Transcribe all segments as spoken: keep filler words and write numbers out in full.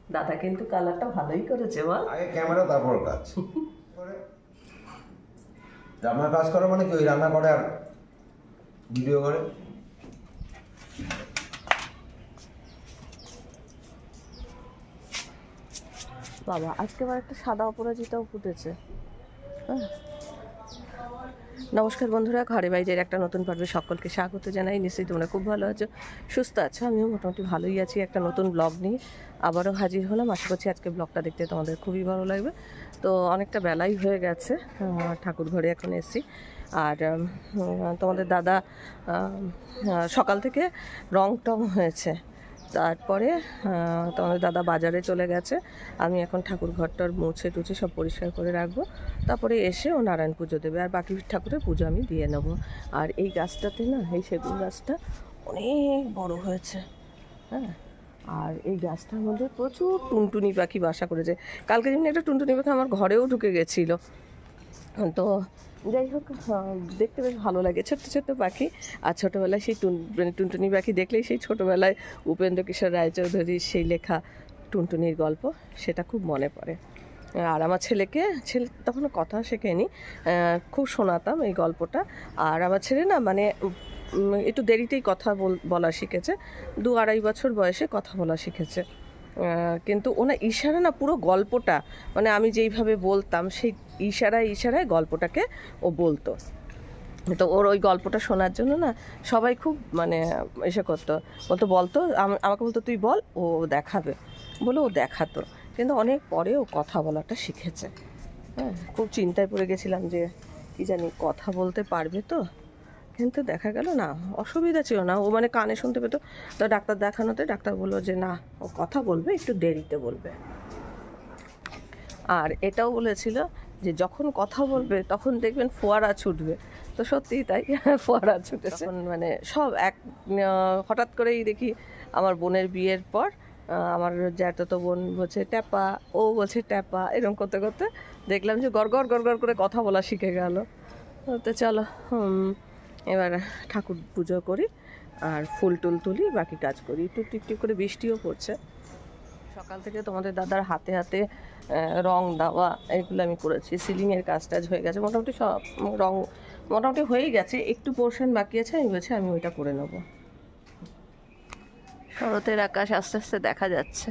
দাদা কিন্তু কালারটা ভালোই করেছে বল। আগে ক্যামেরা তারপর কাজ করে। রান্নার কাজ করে মানে কি ওই রান্না করে আর ভিডিও করে। বাবা আজকে আবার একটা সাদা অপরাজিতাও ফুটেছে। হ্যাঁ, নমস্কার বন্ধুরা, ঘরে বাইরের একটা নতুন পর্বে সকলকে স্বাগত জানাই। নিশ্চয়ই তোমরা খুব ভালো আছো, সুস্থ আছো, আমিও মোটামুটি ভালোই আছি। একটা নতুন ব্লগ নিয়ে আবারও হাজির হলাম। আশা করছি আজকে ব্লগটা দেখতে তোমাদের খুবই ভালো লাগবে। তো অনেকটা বেলাই হয়ে গেছে, ঠাকুর ঘরে এখন এসেছি। আর তোমাদের দাদা সকাল থেকে রং টং হয়েছে, তারপরে তোমাদের দাদা বাজারে চলে গেছে। আমি এখন ঠাকুর ঘরটার মুছে টুছে সব পরিষ্কার করে রাখবো, তারপরে এসে ও নারায়ণ পুজো দেবে, আর বাকি ঠাকুরের পুজো আমি দিয়ে নেবো। আর এই গাছটাতে না, এই সেগুন গাছটা অনেক বড় হয়েছে। হ্যাঁ, আর এই গাছটার মধ্যে প্রচুর টুনটুনি পাখি বাসা করেছে। কালকে যেমনি একটা টুনটুনি পাখি আমার ঘরেও ঢুকে গেছিলো। তো যাই হোক, দেখতে বেশ ভালো লাগে, ছোট্ট ছোট্ট পাখি। আর ছোটোবেলায় সেই টুন মানে টুনটুনি পাখি দেখলেই সেই ছোটোবেলায় উপেন্দ্র কিশোর রায়চৌধুরীর সেই লেখা টুনটুনির গল্প, সেটা খুব মনে পড়ে। আর আমার ছেলেকে, ছেলে তখনও কথা শেখেনি, খুব শোনাতাম এই গল্পটা। আর আমার ছেলে না মানে একটু দেরিতেই কথা বলা শিখেছে, দু আড়াই বছর বয়সে কথা বলা শিখেছে। কিন্তু ওনা ইশারা না পুরো গল্পটা, মানে আমি যেইভাবে বলতাম সেই ইশারায় ইশারায় গল্পটাকে ও বলতো। তো ওর ওই গল্পটা শোনার জন্য না সবাই খুব মানে এসে করতো, বলতো বলতো আমাকে বলতো তুই বল, ও দেখাবে বলে ও দেখাতো। কিন্তু অনেক পরে ও কথা বলাটা শিখেছে। হ্যাঁ, খুব চিন্তায় পড়ে গেছিলাম যে কি জানি কথা বলতে পারবে তো, কিন্তু দেখা গেল না, অসুবিধা ছিল না। ও মানে কানে শুনতে পেতো। তো ডাক্তার দেখানোতে ডাক্তার বললো যে না, ও কথা বলবে, একটু দেরিতে বলবে। আর এটাও বলেছিল যে যখন কথা বলবে তখন দেখবেন ফোয়ারা ছুটবে। তো সত্যিই তাই, ফোয়ারা ছুটেছে। মানে সব এক হঠাৎ করেই দেখি আমার বোনের বিয়ের পর আমার জ্যাঠাতো বোন বলছে ট্যাপা, ও বলছে ট্যাপা, এরকম করতে করতে দেখলাম যে গড় গড় গড় গড় করে কথা বলা শিখে গেল। তো চলো এবার ঠাকুর পুজো করি আর ফুল টুল তুলি, বাকি কাজ করি। একটু টিপটিপ করে বৃষ্টিও পড়ছে। সকাল থেকে তোমাদের দাদার হাতে হাতে রং দেওয়া এগুলো আমি করেছি। সিলিংয়ের কাজ টাজ হয়ে গেছে, মোটামুটি সব রং মোটামুটি হয়েই গেছে, একটু পোর্শন বাকি আছে। আমি বলছি আমি ওইটা করে নেব। শরতের আকাশ আস্তে আস্তে দেখা যাচ্ছে,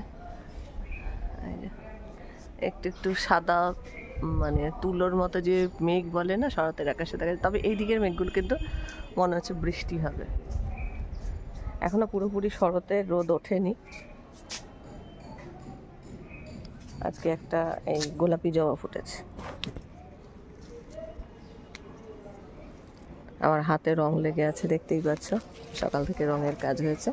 একটু একটু সাদা মানে তুলোর মতো যে মেঘ বলে না, শরতের আকাশে দেখা যায়। তবে এই দিকের মেঘগুলো কিন্তু মনে হচ্ছে বৃষ্টি হবে। এখনো পুরোপুরি শরতের রোদ ওঠেনি। আজকে একটা এই গোলাপি জবা ফুটেছে। আমার হাতে রং লেগে আছে, দেখতেই পাচ্ছ, সকাল থেকে রঙের কাজ হয়েছে।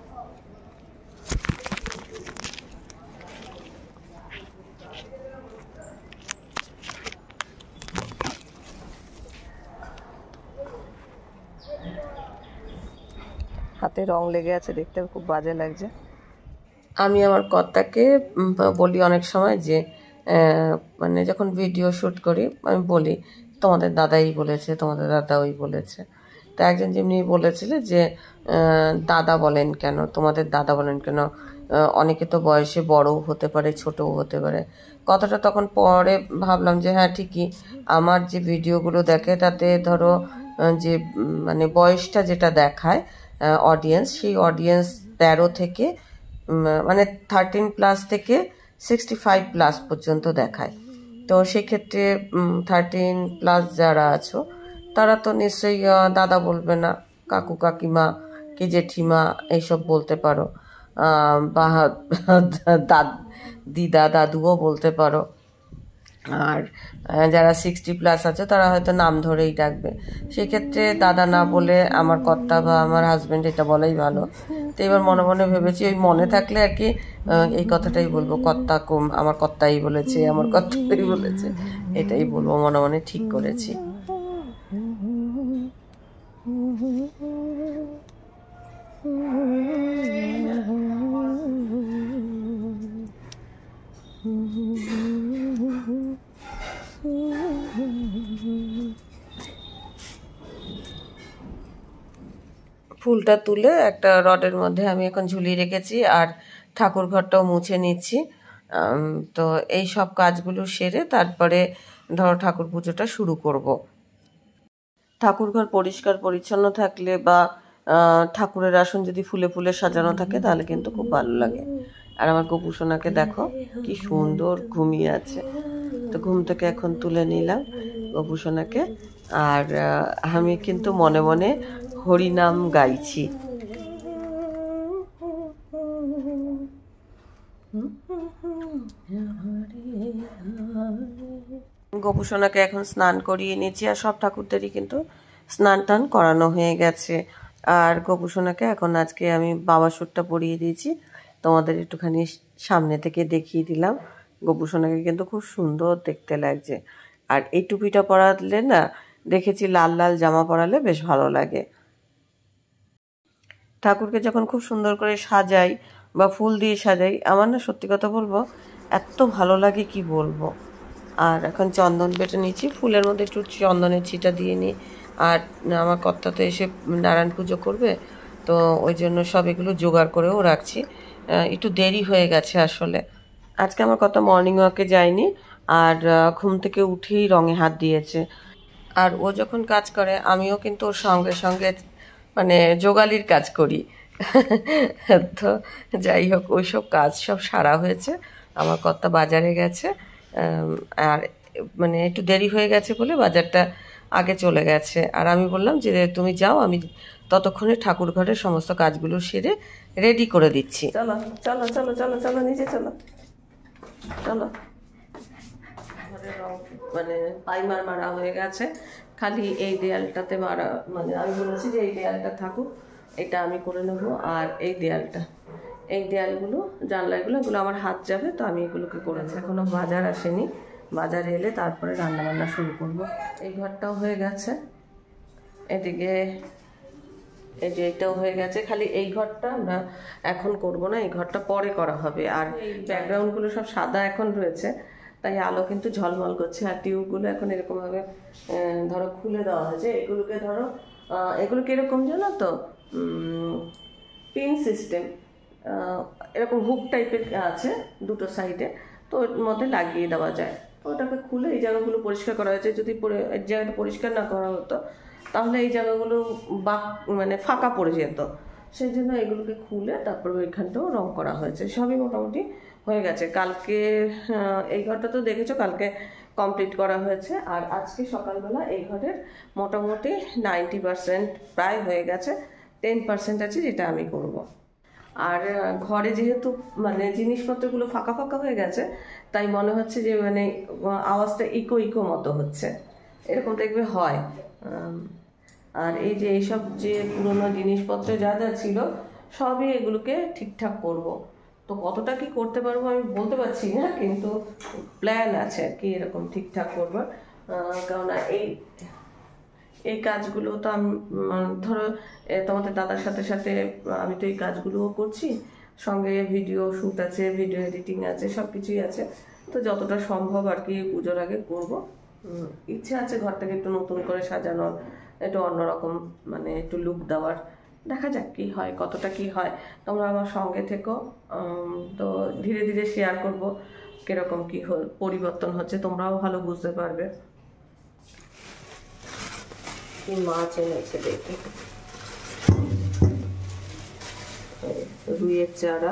হাতে রং লেগে আছে, দেখতে খুব বাজে লাগছে। আমি আমার কর্তাকে বলি অনেক সময় যে মানে যখন ভিডিও শ্যুট করি আমি বলি তোমাদের দাদাই বলেছে, তোমাদের দাদা ওই বলেছে। তো একজন যেমনি বলেছিল যে দাদা বলেন কেন, তোমাদের দাদা বলেন কেন, অনেকে তো বয়সে বড়ও হতে পারে ছোটও হতে পারে। কথাটা তখন পরে ভাবলাম যে হ্যাঁ ঠিকই, আমার যে ভিডিওগুলো দেখে তাতে ধরো যে মানে বয়সটা যেটা দেখায় অডিয়েন্স, সেই অডিয়েন্স তেরো থেকে মানে থার্টিন প্লাস থেকে সিক্সটি ফাইভ প্লাস পর্যন্ত দেখায়। তো সেক্ষেত্রে থার্টিন প্লাস যারা আছো তারা তো নিশ্চয়ই দাদা বলবে না, কাকু কাকিমা কি জেঠিমা এইসব বলতে পারো, বা দাদ দিদা দাদুও বলতে পারো। আর যারা সিক্সটি প্লাস আছে তারা হয়তো নাম ধরেই ডাকবে। সেক্ষেত্রে দাদা না বলে আমার কর্তা বা আমার হাজব্যান্ড এটা বলাই ভালো। তো এবার মনে মনে ভেবেছি ওই মনে থাকলে আর কি এই কথাটাই বলবো, কর্তা কম আমার কর্তাই বলেছে, আমার কর্তাই বলেছে, এটাই বলবো মনে মনে ঠিক করেছি। ফুলটা তুলে একটা রডের মধ্যে আমি এখন ঝুলিয়ে রেখেছি। আর ঠাকুর ঘরটাও মুছে নিচ্ছি। তো এই সব কাজগুলো সেরে তারপরে ধরো ঠাকুর পুজোটা শুরু করব। ঠাকুর ঘর পরিষ্কার পরিচ্ছন্ন থাকলে বা ঠাকুরের আসন যদি ফুলে ফুলে সাজানো থাকে তাহলে কিন্তু খুব ভালো লাগে। আর আমার গোপুসোনাকে দেখো কি সুন্দর ঘুমিয়ে আছে। তো ঘুম থেকে এখন তুলে নিলাম গোপুসোনাকে, আর আমি কিন্তু মনে মনে হরিনাম গাইছি। গোপুসোনাকে এখন স্নান করিয়ে নিয়েছি, আর সব ঠাকুরদেরই কিন্তু স্নান টান করানো হয়ে গেছে। আর গোপুসোনাকে এখন আজকে আমি বাবা সুটটা পরিয়ে দিয়েছি, তোমাদের একটুখানি সামনে থেকে দেখিয়ে দিলাম। গোপুসোনাকে কিন্তু খুব সুন্দর দেখতে লাগছে। আর এই টুপিটা পরালে না, দেখেছি লাল লাল জামা পরালে বেশ ভালো লাগে। ঠাকুরকে যখন খুব সুন্দর করে সাজাই বা ফুল দিয়ে সাজাই, আমার না সত্যি কথা বলবো এত ভালো লাগে কি বলবো। আর এখন চন্দন বেটে নিচ্ছি, ফুলের মধ্যে একটু চন্দনের ছিটা দিয়ে নিই। আর আমার কর্তা তো এসে নারায়ণ পুজো করবে, তো ওই জন্য সব এগুলো জোগাড় করেও রাখছি। একটু দেরি হয়ে গেছে আসলে। আজকে আমার কর্তা মর্নিং ওয়াকে যায়নি, আর ঘুম থেকে উঠেই রঙে হাত দিয়েছে। আর ও যখন কাজ করে আমিও কিন্তু ওর সঙ্গে সঙ্গে মানে জোগালির কাজ করি। তো যাই হোক, ওইসব কাজ সব সারা হয়েছে। আমার কর্তা বাজারে গেছে, আর মানে একটু দেরি হয়ে গেছে বলে বাজারটা আগে চলে গেছে। আর আমি বললাম যে তুমি যাও, আমি ততক্ষণে ঠাকুর ঘরের সমস্ত কাজগুলো সেরে রেডি করে দিচ্ছি। চলো চলো চলো চলো চলো নিচে চলো চলো। মানে পাইমার মারা হয়ে গেছে, খালি এই দেয়ালটাতে মারা, মানে আমি বলেছি যে এই দেয়ালটা থাকুক, এটা আমি করে নেবো। আর এই দেয়ালটা, এই দেয়ালগুলো জানলাগুলো এগুলো আমার হাত যাবে, তো আমি এগুলোকে করেছি। এখনো বাজার আসেনি, বাজার এলে তারপরে রান্না বান্না শুরু করব। এই ঘরটাও হয়ে গেছে, এদিকে এই যে এটাও হয়ে গেছে। খালি এই ঘরটা আমরা এখন করব না, এই ঘরটা পরে করা হবে। আর ব্যাকগ্রাউন্ডগুলো সব সাদা এখন রয়েছে, তাই আলো কিন্তু ঝলমল করছে। আর টিউবগুলো এখন এরকমভাবে ধরো খুলে দেওয়া হয়েছে। এগুলোকে ধরো এগুলো কীরকম জানো তো, পিন সিস্টেম, এরকম হুক টাইপের আছে দুটো সাইডে, তো ওর মধ্যে লাগিয়ে দেওয়া যায়। তো ওটাকে খুলে এই জায়গাগুলো পরিষ্কার করা হয়েছে। যদি এই জায়গাটা পরিষ্কার না করা হতো তাহলে এই জায়গাগুলো বা মানে ফাঁকা পড়ে যেত, সেই জন্য এগুলোকে খুলে তারপর ওইখানটাও রং করা হয়েছে। সবই মোটামুটি হয়ে গেছে। কালকে এই ঘরটা তো দেখেছো কালকে কমপ্লিট করা হয়েছে। আর আজকে সকালবেলা এই ঘরের মোটামুটি নাইনটি পারসেন্ট প্রায় হয়ে গেছে, টেন পার্সেন্ট আছে যেটা আমি করব। আর ঘরে যেহেতু মানে জিনিসপত্রগুলো ফাঁকা ফাঁকা হয়ে গেছে, তাই মনে হচ্ছে যে মানে আওয়াজটা ইকো ইকো মতো হচ্ছে, এরকম দেখবে হয়। আর এই যে এইসব যে পুরোনো জিনিসপত্র যা যা ছিল সবই এগুলোকে ঠিকঠাক করব। তো কতটা কি করতে পারবো আমি বলতে পারছি না, কিন্তু প্ল্যান আছে আর কি এরকম ঠিকঠাক করবার। কেননা এই এই কাজগুলো তো আমি ধরো তোমাদের দাদার সাথে সাথে আমি তো এই কাজগুলোও করছি, সঙ্গে ভিডিও শ্যুট আছে, ভিডিও এডিটিং আছে, সব কিছুই আছে। তো যতটা সম্ভব আর কি পুজোর আগে করবো। ইচ্ছে আছে ঘরটাকে একটু নতুন করে সাজানোর, একটু অন্যরকম মানে একটু লুক দেওয়ার। দেখা যাক কি হয়, কতটা কি হয়। তোমরা আমার সঙ্গে থেকো, তো ধীরে ধীরে শেয়ার করবো কিরকম কি পরিবর্তন হচ্ছে, তোমরাও ভালো বুঝতে পারবে। কি মাছ এনেছে দেখি, রুইয়ের চারা,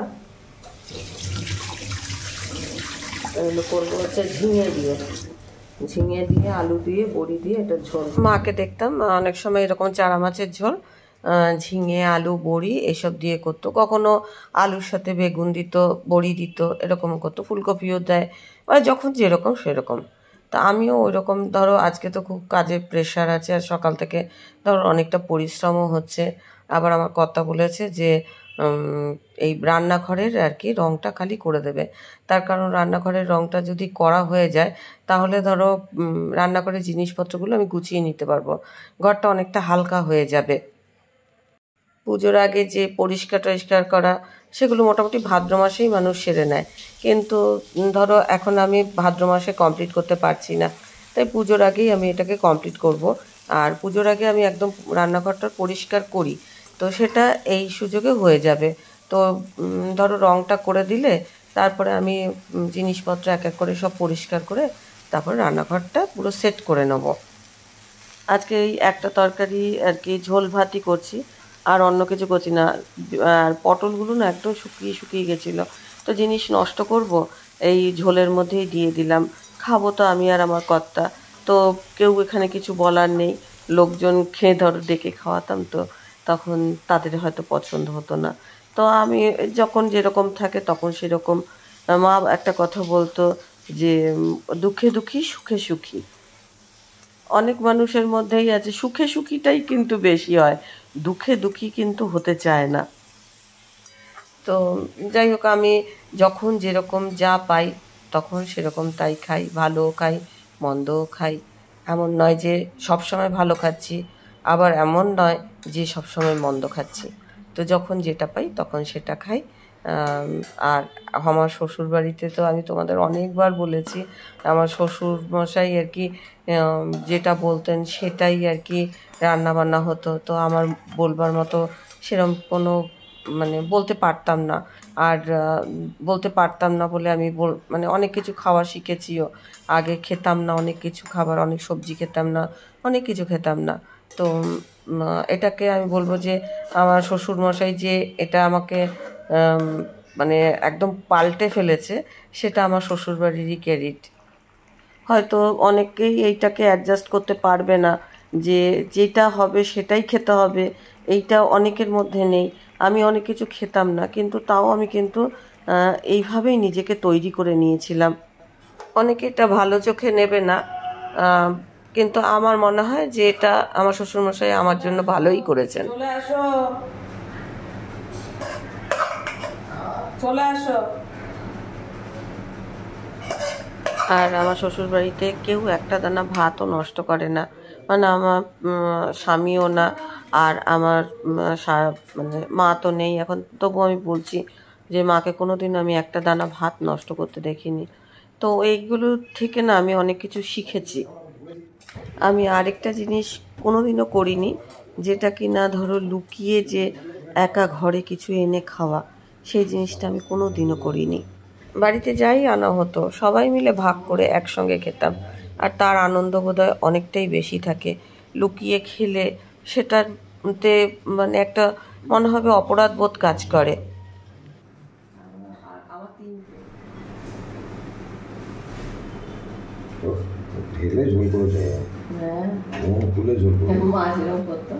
এগুলো করবো হচ্ছে ঝিঙে দিয়ে, ঝিঙে দিয়ে আলু দিয়ে বড়ি দিয়ে এটা ঝোল। মাকে দেখতাম অনেক সময় এরকম চারা মাছের ঝোল ঝিঙে আলু বড়ি এসব দিয়ে করতো, কখনো আলুর সাথে বেগুন দিত, বড়ি দিত, এরকমও করতো, ফুলকপিও দেয়, মানে যখন যেরকম সেরকম। তা আমিও ওই রকম ধরো আজকে তো খুব কাজের প্রেশার আছে, আর সকাল থেকে ধরো অনেকটা পরিশ্রমও হচ্ছে। আবার আমার কর্তা বলেছে যে এই রান্নাঘরের আর কি রঙটা খালি করে দেবে, তার কারণ রান্নাঘরের রঙটা যদি করা হয়ে যায় তাহলে ধরো রান্নাঘরের জিনিসপত্রগুলো আমি গুছিয়ে নিতে পারবো, ঘরটা অনেকটা হালকা হয়ে যাবে। পুজোর আগে যে পরিষ্কার টরিষ্কার করা সেগুলো মোটামুটি ভাদ্র মাসেই মানুষ সেরে নেয়, কিন্তু ধরো এখন আমি ভাদ্র মাসে কমপ্লিট করতে পারছি না, তাই পুজোর আগেই আমি এটাকে কমপ্লিট করব। আর পুজোর আগে আমি একদম রান্নাঘরটা পরিষ্কার করি, তো সেটা এই সুযোগে হয়ে যাবে। তো ধরো রঙটা করে দিলে তারপরে আমি জিনিসপত্র এক এক করে সব পরিষ্কার করে তারপরে রান্নাঘরটা পুরো সেট করে নেব। আজকে এই একটা তরকারি আর কি ঝোল ভাতই করছি, আর অন্য কিছু করছি না। আর পটলগুলো না একদম শুকিয়ে শুকিয়ে গেছিলো, তো জিনিস নষ্ট করব এই ঝোলের মধ্যেই দিয়ে দিলাম। খাবো তো আমি আর আমার কর্তা, তো কেউ এখানে কিছু বলার নেই। লোকজন খেয়ে ধরো ডেকে খাওয়াতাম, তো তখন তাদের হয়তো পছন্দ হতো না। তো আমি যখন যেরকম থাকে তখন সেরকম। মা একটা কথা বলতো যে দুঃখে দুঃখী সুখে সুখী। অনেক মানুষের মধ্যেই আছে সুখে সুখীটাই কিন্তু বেশি হয়, দুঃখে দুঃখী কিন্তু হতে চায় না। তো যাই হোক, আমি যখন যেরকম যা পাই তখন সেরকম তাই খাই, ভালোও খাই মন্দও খাই। এমন নয় যে সব সময় ভালো খাচ্ছি, আবার এমন নয় যে সব সময় মন্দ খাচ্ছি। তো যখন যেটা পাই তখন সেটা খাই। আর আমার শ্বশুর বাড়িতে তো আমি তোমাদের অনেকবার বলেছি, আমার শ্বশুর মশাই আর কি যেটা বলতেন সেটাই আর কি রান্না বান্না হতো। তো আমার বলবার মতো সেরকম কোনো মানে বলতে পারতাম না। আর বলতে পারতাম না বলে আমি বল মানে অনেক কিছু খাওয়া শিখেছিও। আগে খেতাম না অনেক কিছু খাবার, অনেক সবজি খেতাম না, অনেক কিছু খেতাম না। তো এটাকে আমি বলবো যে আমার শ্বশুরমশাই যে এটা আমাকে মানে একদম পাল্টে ফেলেছে, সেটা আমার শ্বশুরবাড়িরই ক্রেডিট। হয়তো অনেকেই এইটাকে অ্যাডজাস্ট করতে পারবে না, যে যেটা হবে সেটাই খেতে হবে, এইটা অনেকের মধ্যে নেই। আমি অনেক কিছু খেতাম না, কিন্তু তাও আমি কিন্তু এইভাবেই নিজেকে তৈরি করে নিয়েছিলাম। অনেকে এটা ভালো চোখে নেবে না, কিন্তু আমার মনে হয় যে এটা আমার শ্বশুরমশাই আমার জন্য ভালোই করেছেন। চলে আসো, চলে আসো। আর আমার শ্বশুরবাড়িতে কেউ একটা দানা ভাতও নষ্ট করে না, মানে আমার স্বামীও না, আর আমার মানে মা তো নেই এখন, তবু আমি বলছি যে মাকে কোনো দিন আমি একটা দানা ভাত নষ্ট করতে দেখিনি। তো এইগুলো থেকে না আমি অনেক কিছু শিখেছি। আমি আরেকটা জিনিস কোনো দিনও করিনি, যেটা কি না ধরো লুকিয়ে যে একা ঘরে কিছু এনে খাওয়া, সেই জিনিসটা আমি কোনো দিনও করিনি। বাড়িতে যাই আনা হতো সবাই মিলে ভাগ করে একসঙ্গে খেতাম, আর তার আনন্দ বোধহয় অনেকটাই বেশি থাকে। লুকিয়ে খেলে সেটাতে মানে একটা মনে হবে অপরাধ বোধ কাজ করে। ঢেলে ঝোল করেছে, হ্যাঁ খুলে ঝোল করে মাছ এরকম করতো।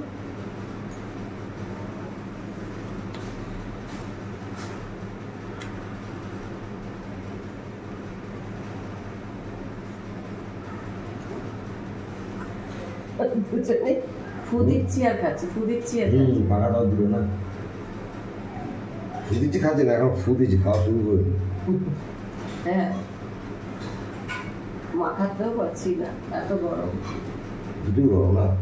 ফু দিচ্ছি আর খাচ্ছি, ফু দিচ্ছি আর হুম পাকাটাও দিল না, ফু দিচ্ছি খাচ্ছি না, এখন ফু দিচ্ছি খাওয়া শুরু করে। হ্যাঁ মাখাতেও পারছি না, এত গরম, দুটোই গরম না।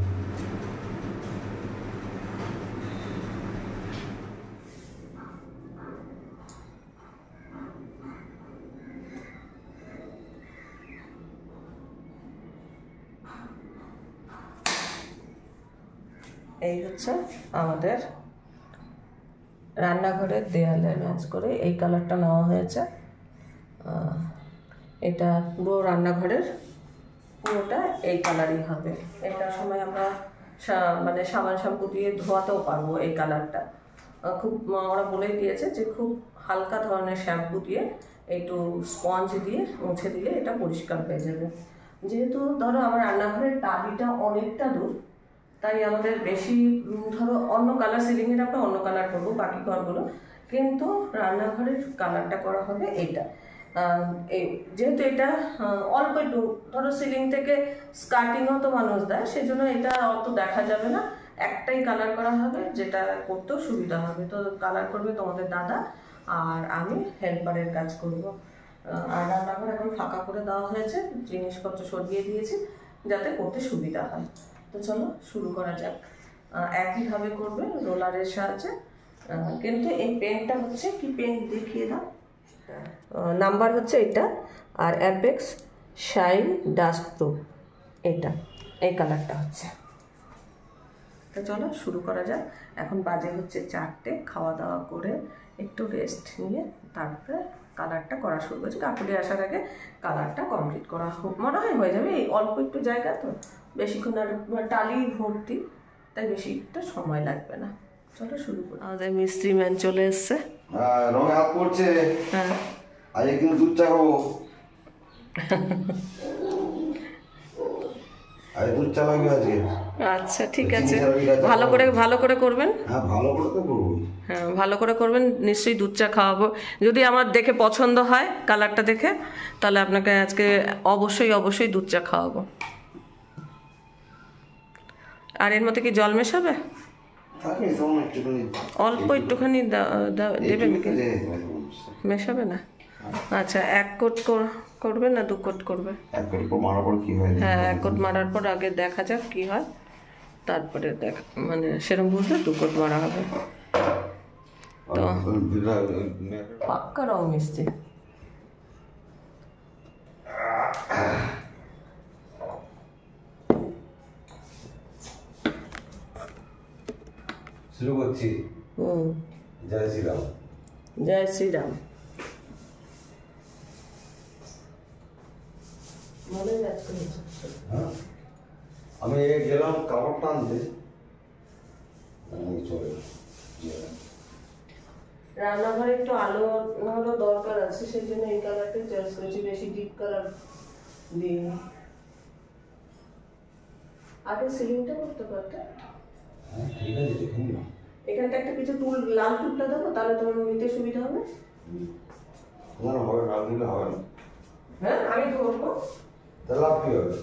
এই হচ্ছে আমাদের রান্নাঘরের দেয়ালে ম্যাচ করে এই কালারটা নেওয়া হয়েছে। এটা পুরো রান্নাঘরের পুরোটা এই কালারই হবে। এটার সময় আমরা মানে সাবান শ্যাম্পু দিয়ে ধোয়াতেও পারবো। এই কালারটা খুব ওরা বলেই দিয়েছে যে খুব হালকা ধরনের শ্যাম্পু দিয়ে একটু স্পঞ্জ দিয়ে মুছে দিলে এটা পরিষ্কার হয়ে যাবে। যেহেতু ধরো আমার রান্নাঘরের টালিটা অনেকটা দূর, তাই আমাদের বেশি ধরো অন্য কালার, সিলিংয়ের আমরা অন্য কালার করবো বাকি ঘরগুলো, কিন্তু রান্নাঘরের কালারটা করা হবে এইটা। এই যেহেতু এটা অল্প একটু ধরো সিলিং থেকে স্কার্টিংও তো মানুষ দেয়, সেজন্য এটা অত দেখা যাবে না, একটাই কালার করা হবে, যেটা করতেও সুবিধা হবে। তো কালার করবে তোমাদের দাদা, আর আমি হেল্পারের কাজ করব। আর রান্নাঘর এখন ফাঁকা করে দেওয়া হয়েছে, জিনিসপত্র সরিয়ে দিয়েছি যাতে করতে সুবিধা হয়। তো চলো শুরু করা যাক। একইভাবে করবে রোলারের সাহায্যে, কিন্তু এই পেনটা হচ্ছে কি পেন দেখিয়ে দাও, নাম্বার হচ্ছে এটা, আর অ্যাপেক্স শাইন ডাস্ট প্রুফ, এটা এই কালারটা হচ্ছে। তো চলো শুরু করা যাক। এখন বাজে হচ্ছে চারটে, খাওয়া দাওয়া করে একটু রেস্ট নিয়ে তারপরে কালারটা করা শুরু করছি। কাকুলি আসার আগে কালারটা কমপ্লিট করা হোক, মনে হয় হয়ে যাবে। এই অল্প একটু জায়গা তো, বেশিক্ষণ আর টালি ভর্তি, তাই বেশি একটা সময় লাগবে না। চলো শুরু করি। আমাদের মিস্ত্রি ম্যান চলে এসছে। হ্যাঁ, রঙে হাত পড়ছে। হ্যাঁ, আজকে কিন্তু দুধ চা খাবো। আজকে দুধ চা লাগবে আজকে। আচ্ছা ঠিক আছে, ভালো করে ভালো করে করবেন। হ্যাঁ, ভালো করে তো করবো। হ্যাঁ, ভালো করে করবেন, নিশ্চয়ই দুধ চা খাওয়াবো। যদি আমার দেখে পছন্দ হয় কালারটা দেখে, তাহলে আপনাকে আজকে অবশ্যই অবশ্যই দুধ চা খাওয়াবো। আর এর মধ্যে কি জল মেশাবে? অল্প একটুখানি দেবেন কি? মেশাবে না? আচ্ছা, এক কোট করবে না দু কোট করবে? এক কোট মারার পর কি হয়? হ্যাঁ, এক কোট মারার পর আগে দেখা যাক কি হয়, তারপরে দেখ মানে সেরকম বুঝলে দু কোট মারা হবে। তো পাক্কা রং মিষ্টি। শুরু করছি। হুম, জয় শ্রীরাম। জয় শ্রীরাম। হ্যাঁ, আমি গেলাম কাপড়টা আনতে, চলে রান্নাঘরে একটু আলো আলো দরকার আছে, সেই জন্য এই কালারটা চয়েস করেছি, বেশি ডিপ কালার দিই। আগে সিলিংটা করতে পারতে। হ্যাঁ ঠিক আছে, দেখুন না এখানটা একটা কিছু টুল, লাল টুলটা দেবো, তাহলে তোমার নিতে সুবিধা হবে। না না, হবে, লাল দিলে হবে না। হ্যাঁ, আমি ধরবো, তাহলে লাভ কি হবে?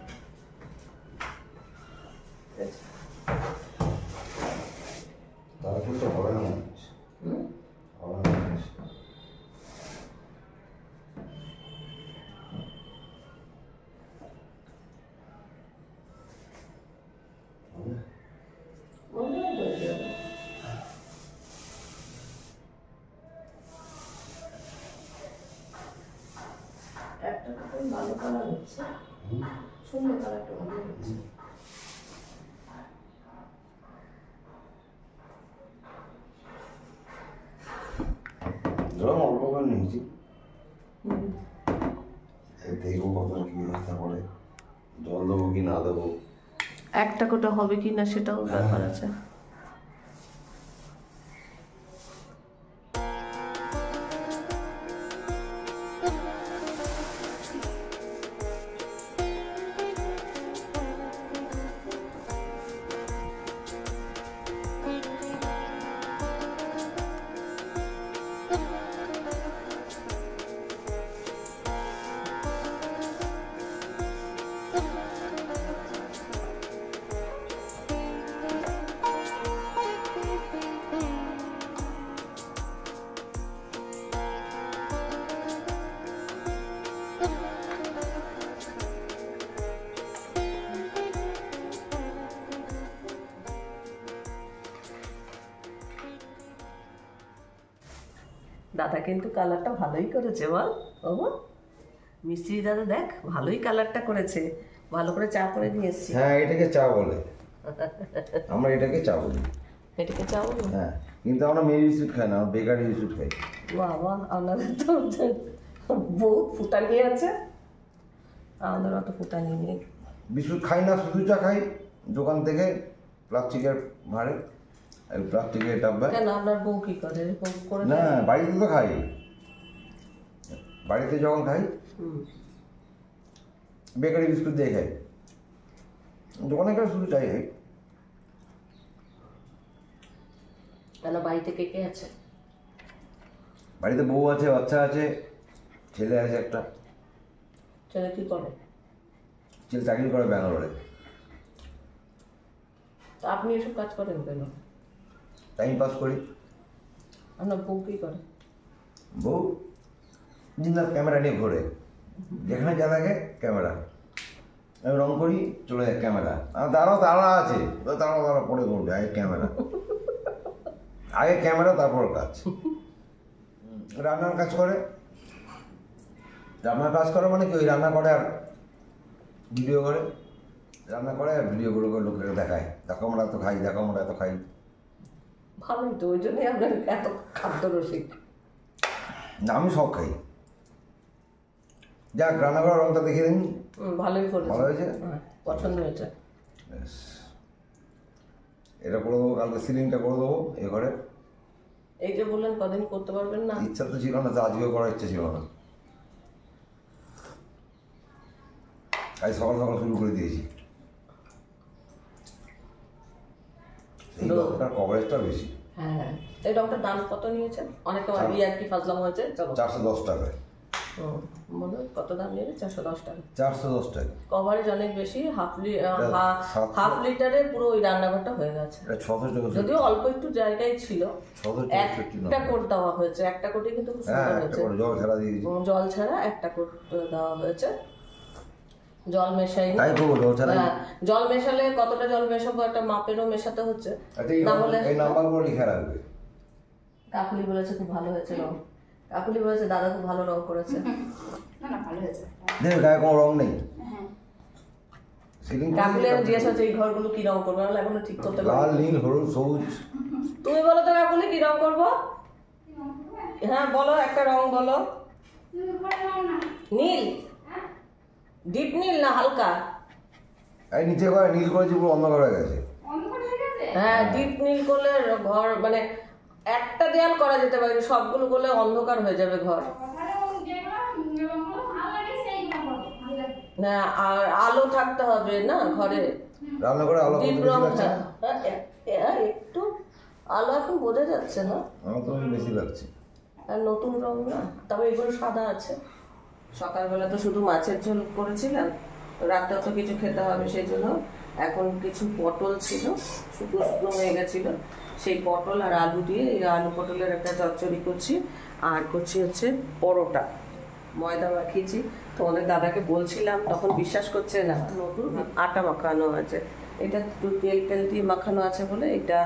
তাহলে কিন্তু হবে না, হুম, হবে না। মনে হয় হয়ে যাবে। একটা তো ভালো কালার হচ্ছে, সুন্দর কালারটা ভালো হচ্ছে। জল অল্প করে নিয়েছি, হুম, দেখবো কত কি রাস্তা পরে, জল দেবো কি না দেবো। একটা কোটা হবে কি না সেটাও ব্যাপার আছে। দাদা কিন্তু কালারটা ভালোই করেছে, বল ও মিস্ত্রি দাদা, দেখ ভালোই কালারটা করেছে, ভালো করে চা করে নিয়ে এসছি। হ্যাঁ, এটাকে চা বলে, আমরা এটাকে চা বলি। এটাকে চা বলো? হ্যাঁ, কিন্তু আমরা মেরি বিস্কুট খাই না, আমরা বেকারি বিস্কুট খাই। বাবা, আপনাদের তো বহুত ফুটানি আছে, আমাদের অত ফুটানি নেই। বিস্কুট খাই না, শুধু চা খাই দোকান থেকে, প্লাস্টিকের ভাঁড়ে, প্লাস্টিকের ডাব্বা। কেন, আপনার বউ কি করে? বউ করে না, বাড়িতে তো খাই, বাড়িতে যখন খাই বেকারি বিস্কুট দিয়ে খাই, দোকানে খাই শুধু চাই খাই। কেন, বাড়িতে কে কে আছে? বাড়িতে বউ আছে, বাচ্চা আছে, ছেলে আছে একটা। ছেলে কি করে? ছেলে চাকরি করে ব্যাঙ্গালোরে। তা আপনি এসব কাজ করেন কেন? টাইম পাস করি। আপনার বউ কি করে? বউ দিনরাত ক্যামেরা নিয়ে ঘোরে, যেখানে যা থাকে ক্যামেরা, আমি রং করি চলে যায় ক্যামেরা, আর তারাও তারা আছে, তারাও তারা পরে করবে, আগে ক্যামেরা, আগে ক্যামেরা তারপর কাজ। রান্নার কাজ করে, রান্নার কাজ করে মানে কি, ওই রান্না করে আর ভিডিও করে, রান্না করে আর ভিডিও করে লোকের দেখায়, দেখো আমরা এত খাই, দেখো আমরা এত খাই। ভালোই তো, ওই জন্যই আমরা এত খাদ্য রসিক। না আমি সব খাই। যাক, রান্না করার রঙটা দেখে দিন। ভালোই করেছে, ভালো হয়েছে, পছন্দ হয়েছে। এটা করে দেবো, কালকে সিলিংটা করে দেবো এ ঘরে। এই যে বললেন কদিন করতে পারবেন না, ইচ্ছা তো ছিল না, তো আজকেও করার ইচ্ছা ছিল না, আজ সকাল সকাল শুরু করে দিয়েছি। এই রংটার কভারেজটা বেশি। হ্যাঁ, এই রংটার দাম কত নিয়েছে? অনেকটা ভাবি আর কি ফাজলাম হয়েছে। চলো, চারশো দশ টাকা। বলো কত দাম নিয়েছে? চারশো দশ টাকা। চারশো দশ টাকা কভারেজ অনেক বেশি, হাফ হাফ লিটারে পুরো ওই রান্নাঘরটা হয়ে গেছে। ছশো টাকা, যদিও অল্প একটু জায়গায় ছিল, একটা কোট দেওয়া হয়েছে, একটা কোটে কিন্তু খুব সুন্দর হয়েছে। জল ছাড়া দিয়ে দিয়েছি, জল ছাড়া একটা কোট দেওয়া হয়েছে। জল মেশাই, তাই করবো জল ছাড়া। জল মেশালে কতটা জল মেশাবো একটা মাপেরও মেশাতে হচ্ছে, না হলে এই নাম্বারগুলো লিখে রাখবে। কাকুলি বলেছে খুব ভালো হয়েছে রং, কাকুলি বলেছে দাদা খুব ভালো রং করেছে। না না ভালো হয়েছে। দেখো গায়ে কোনো রং নেই। কাকুলি আমি জিজ্ঞাসা হচ্ছে এই ঘরগুলো কি রং করবো, আমি এখনো ঠিক করতে পারি। লাল, নীল, হলুদ, সবুজ। তুমি বলো তো কাকুলি কি রং করবো? হ্যাঁ বলো, একটা রং বলো। নীল, ডিপ নীল না হালকা? এই নিচে করে নীল করেছি, পুরো অন্ধকার হয়ে গেছে। হ্যাঁ, ডিপ নীল করলে ঘর মানে একটা দেয়াল করা যেতে পারে, সবগুলো করলে অন্ধকার হয়ে যাবে ঘর। না, আর আলো থাকতে হবে না ঘরে, রান্না করে আলো ডিপ রং। হ্যাঁ, একটু আলো এখন বোঝা যাচ্ছে না, আমার তো বেশি লাগছে। আর নতুন রং না, তবে এগুলো সাদা আছে। সকালবেলা তো শুধু মাছের ঝোল করেছিলাম, রাতেও তো কিছু খেতে হবে, সেই জন্য এখন কিছু পটল ছিল, শুকনো শুকনো হয়ে গেছিলো, সেই পটল আর আলু দিয়ে এই আলু পটলের একটা চচ্চড়ি করছি। আর করছি হচ্ছে পরোটা, ময়দা মাখিয়েছি। তোমাদের দাদাকে বলছিলাম, তখন বিশ্বাস করছে না, নতুন আটা মাখানো আছে, এটা একটু তেল তেল দিয়ে মাখানো আছে বলে এটা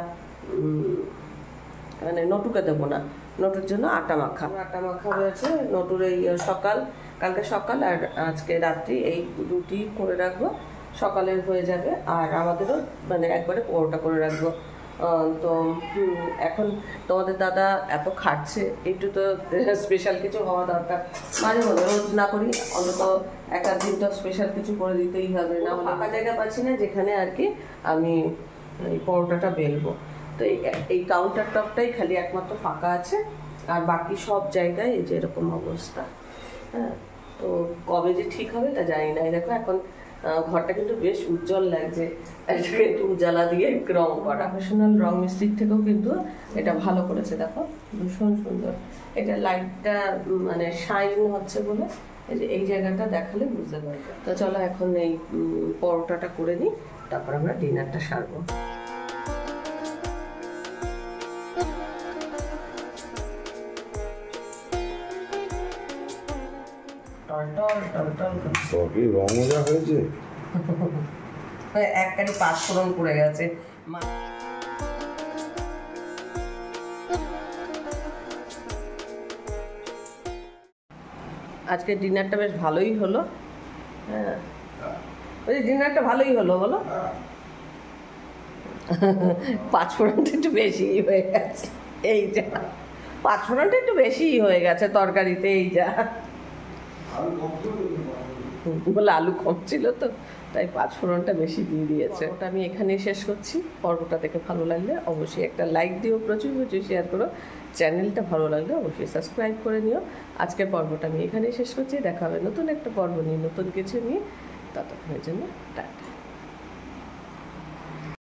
মানে নটুকে দেবো না, নটুর জন্য আটা মাখা আটা মাখা রয়েছে। নটুর এই সকাল, কালকে সকাল আর আজকে রাত্রি এই রুটি করে রাখবো, সকালের হয়ে যাবে। আর আমাদেরও মানে একবারে পরোটা করে রাখবো। তো এখন তোমাদের দাদা এত খাচ্ছে, একটু তো স্পেশাল কিছু হওয়া দরকার। মাঝে মধ্যে, রোজ না করি অন্তত এক আধ দিন তো স্পেশাল কিছু করে দিতেই হবে, না হলে ফাঁকা জায়গা পাচ্ছি না যেখানে আর কি আমি এই পরোটাটা বেলবো। তো এই এই কাউন্টার টপটাই খালি একমাত্র ফাঁকা আছে, আর বাকি সব জায়গায় এই যে এরকম অবস্থা। হ্যাঁ, তো কবে যে ঠিক হবে তা জানি না। দেখো এখন ঘরটা কিন্তু বেশ উজ্জ্বল লাগছে, এটাকে একটু উজালা দিয়ে রং করা। প্রফেশনাল রং মিস্ত্রির থেকেও কিন্তু এটা ভালো করেছে, দেখো ভীষণ সুন্দর। এটা লাইটটা মানে শাইন হচ্ছে বলে এই যে এই জায়গাটা দেখালে বুঝতে পারবে। তো চলো এখন এই পরোটাটা করে নিই, তারপর আমরা ডিনারটা সারবো। সবই রং মজা হয়েছে, একটাই পাঁচফোড়ন পড়ে গেছে। আজকে ডিনারটা বেশ ভালোই হলো। হ্যাঁ, ওই ডিনারটা ভালোই হলো বলো। পাঁচফোড়নটা একটু বেশি হয়ে গেছে, এই যা পাঁচফোড়নটা একটু বেশি হয়ে গেছে তরকারিতে, এই যা বলে আলু কম ছিল তো তাই পাঁচফোড়নটা বেশি দিয়ে দিয়েছে। ওটা আমি এখানেই শেষ করছি। পর্বটা দেখে ভালো লাগলে অবশ্যই একটা লাইক দিও, প্রচুর প্রচুর শেয়ার করো। চ্যানেলটা ভালো লাগলে অবশ্যই সাবস্ক্রাইব করে নিও। আজকের পর্বটা আমি এখানেই শেষ করছি, দেখা হবে নতুন একটা পর্ব নিয়ে, নতুন কিছু নিয়ে। ততক্ষণের জন্য টাটা।